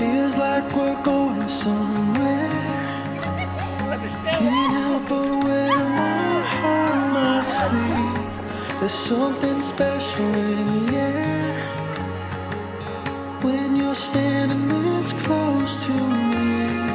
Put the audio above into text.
Feels like we're going somewhere. Can't help but wear my heart on my sleeve. There's something special in the air when you're standing this close to me.